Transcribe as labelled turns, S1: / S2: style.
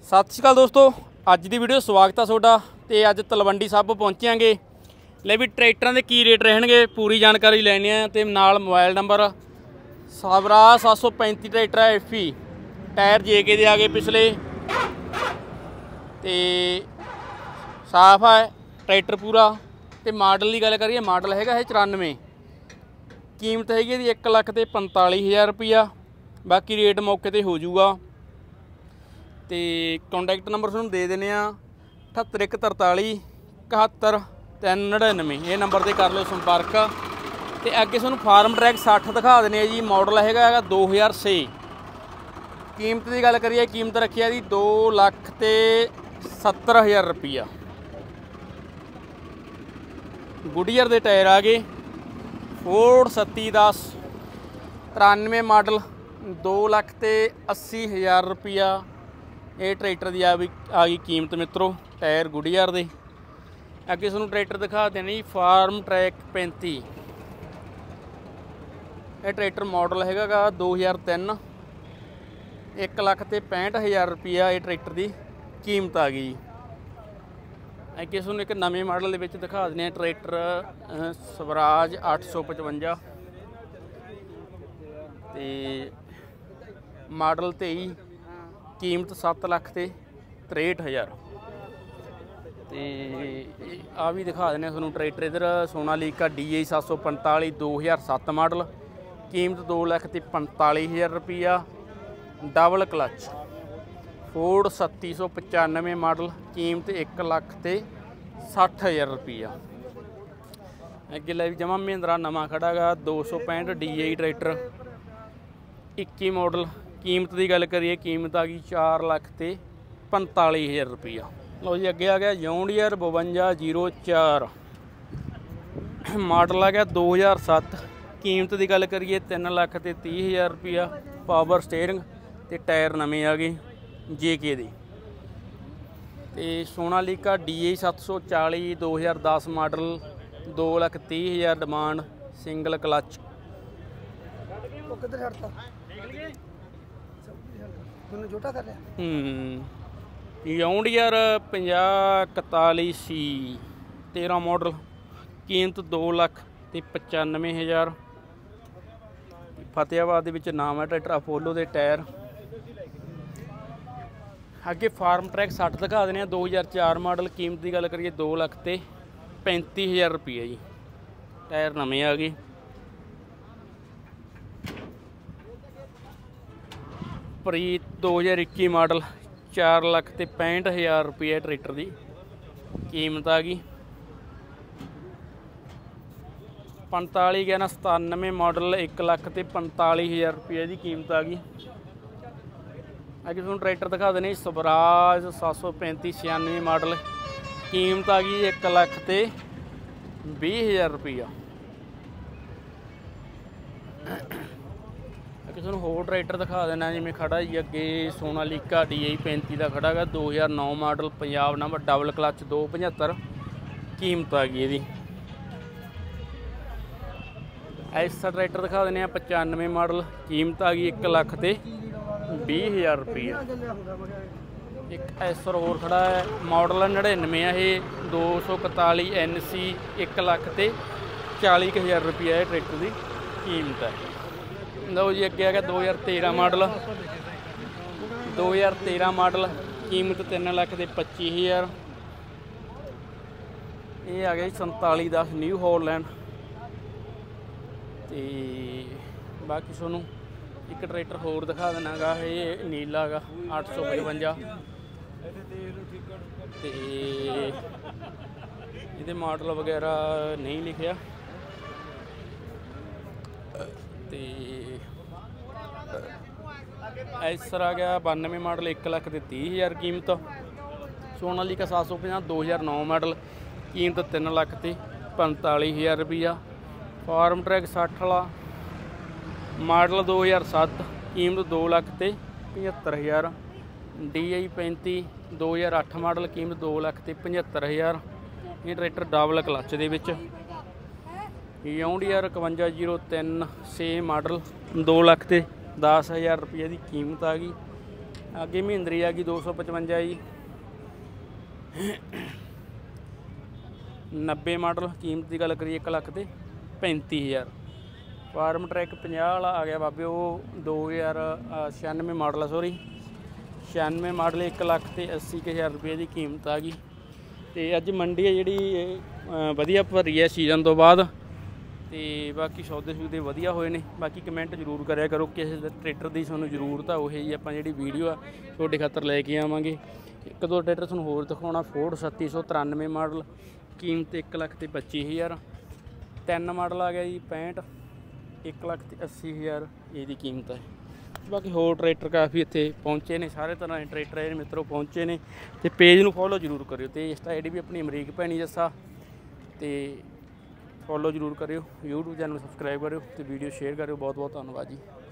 S1: सत श्री अकाल दोस्तों, अज की वीडियो स्वागत है तुहाडा। ते अज तलवंडी साबो पहुंचांगे। ले भी ट्रैक्टरां दे की रेट रहणगे पूरी जानकारी लैनी है ते नाल मोबाइल नंबर। स्वराज 735 ट्रैक्टर है FE, टायर JK दे आ गए पिछले ते साफ है ट्रैक्टर पूरा। ते मॉडल की गल करिए, मॉडल हैगा 94, कीमत हैगी दी 1,45,000 रुपया। बाकी रेट मौके ते हो जूगा। तो कॉन्टैक्ट नंबर तुहानूं दे देने 78 143 71 399, ये नंबर पर कर लो संपर्क। तो अगे तुहानूं फार्म ट्रैक 60 दिखा देने जी। मॉडल हैगा 2006। कीमत की गल करिए, कीमत रखी है जी 2,70,000 रुपया। गुडियर के टायर आ गए, फोर्ड 3710 93 मॉडल, 2,80,000 रुपया। ये ट्रैक्टर की आ गई कीमत मित्रों। टायर गुडियर दे। अगे तुहानूं ट्रैक्टर दिखा देने जी फार्म ट्रैक 35। ये ट्रैक्टर मॉडल हैगा 2003, 1,65,000 रुपया ये ट्रैक्टर की कीमत आ गई। अगे तुहानूं एक नवे मॉडल के दिखा देने ट्रैक्टर स्वराज 855 ते मॉडल 23, कीमत 7,63,000। तो आ भी दिखा देने तुहानूं ट्रैक्टर इधर सोनालीका DI 745 2007 मॉडल, कीमत 2,45,000 रुपया। डबल क्लच फोर्ड 3795 मॉडल, कीमत 1,60,000 रुपया। अगे लै जमा महिंद्रा नवा खड़ा गा 265 DI ट्रैक्टर 21 मॉडल। कीमत की गल करिए, कीमत आ गई 4,45,000 रुपया। लो जी अगे आ गया जॉन्डियर 5204, मॉडल आ गया 2007। कीमत की गल करिए 3,30,000 रुपया। पावर स्टेयरिंग ते टायर नवे आ गए JK दे। ते Sonalika DI 740 2010 model, 2,30,000 demand, single clutch. John Deere 5041C 13 model, कीमत 2,95,000। फतेहाबाद के नाम है ट्रैक्टर अपोलो के टायर। अगे फार्म ट्रैक 60 दिखा देने 2004 मॉडल, कीमत की गल करिए 2,35,000 रुपया जी। टायर नवे आ गए। प्रीत 2021 मॉडल, 4,65,000 रुपये ट्रैक्टर की कीमत आ गई। 451197 मॉडल, 1,45,000 रुपये की कीमत आ गई। अगे तुहानूं ट्रैक्टर दिखा देने स्वराज 735 96 मॉडल, कीमत आ गई 1,20,000 रुपया। तुहानूं होर ट्रैक्टर दिखा देना जिवें खड़ा जी अगे सोनालीका DI 35 का खड़ा गा 2009 model, Punjab number, double clutch 275, कीमत आ गई ये। ऐसा ट्रैक्टर दिखा देने 95 मॉडल, कीमत आ गई 1,20,000 रुपया। एक एसर होर खड़ा है, मॉडल 99 है ये, 241 NC, 1,40,000 रुपया है ट्रैक्टर की कीमत है। लो जी अगे आ गया 2013 मॉडल, 2013 मॉडल, कीमत 3,25,000। ये आ गया 4710 न्यू हॉलैंड। तो बाकी तुहानूं एक ट्रैक्टर होर दिखा देना गा, ये नीला गा 855। तो ये मॉडल वगैरह नहीं लिखिया। तो ऐसर आ गया 92 मॉडल, 1,30,000 कीमत। सोनालीका 750 2009 मॉडल, कीमत 3,45,000 रुपया। फार्म ट्रैक 60 वाला मॉडल 2007, कीमत 2,75,000। DI 35 2008 मॉडल, कीमत 2,75,000। ये ट्रैक्टर डबल क्लच दे विच। जॉन्डियर 5103 6 मॉडल, 2,10,000 रुपये की कीमत आ गई। ਅੱਗੇ ਮਹਿੰਦਰੀ ਆ ਗਈ 255 ਜੀ 90 ਮਾਡਲ। ਕੀਮਤ ਦੀ ਗੱਲ ਕਰੀਏ 1,35,000। ਫਾਰਮ ਟਰੈਕ 50 ਵਾਲਾ ਆ ਗਿਆ ਬਾਬੇ, ਉਹ 2096 ਮਾਡਲ ਆ, ਸੋਰੀ 96 ਮਾਡਲ 1,80,000 ਰੁਪਏ ਦੀ ਕੀਮਤ ਆ ਗਈ। ਤੇ ਅੱਜ ਮੰਡੀ ਹੈ ਜਿਹੜੀ ਵਧੀਆ ਭਰੀ ਹੈ ਸੀਜ਼ਨ ਤੋਂ ਬਾਅਦ। ਤੇ ਬਾਕੀ ਸੌਦੇ ਸੂਦੇ ਵਧੀਆ ਹੋਏ ਨੇ। ਬਾਕੀ ਕਮੈਂਟ ਜ਼ਰੂਰ ਕਰਿਆ ਕਰੋ ਕਿਸੇ ਟਰੈਕਟਰ ਦੀ ਤੁਹਾਨੂੰ ਜ਼ਰੂਰਤ ਆ, ਉਹ ਹੀ ਆਪਾਂ ਜਿਹੜੀ ਵੀਡੀਓ ਆ ਤੁਹਾਡੇ ਖਾਤਰ ਲੈ ਕੇ ਆਵਾਂਗੇ। ਇੱਕ ਦੋ ਟਰੈਕਟਰ ਤੁਹਾਨੂੰ ਹੋਰ ਦਿਖਾਉਣਾ। ਫੋਰਡ 3793 ਮਾਡਲ, ਕੀਮਤ 1,25,000। 3 ਮਾਡਲ ਆ ਗਿਆ ਜੀ 65, 1,80,000 ਇਹਦੀ ਕੀਮਤ ਹੈ। ਬਾਕੀ ਹੋਰ ਟਰੈਕਟਰ ਕਾਫੀ ਇੱਥੇ ਪਹੁੰਚੇ ਨੇ, ਸਾਰੇ ਤਰ੍ਹਾਂ ਦੇ ਟਰੈਕਟਰ ਇਹ ਮਿੱਤਰੋ ਪਹੁੰਚੇ ਨੇ। ਤੇ ਪੇਜ ਨੂੰ ਫੋਲੋ ਜ਼ਰੂਰ ਕਰਿਓ, ਤੇ ਇੰਸਟਾ ਆਈਡੀ ਵੀ ਆਪਣੀ ਅਮਰੀਕ ਭੈਣੀ ਜੱਸਾ, ਤੇ ਫੋਲੋ ਜ਼ਰੂਰ ਕਰਿਓ। YouTube ਚੈਨਲ ਸਬਸਕ੍ਰਾਈਬ ਕਰਿਓ ਤੇ ਵੀਡੀਓ ਸ਼ੇਅਰ ਕਰਿਓ। ਬਹੁਤ ਬਹੁਤ ਧੰਨਵਾਦ ਜੀ।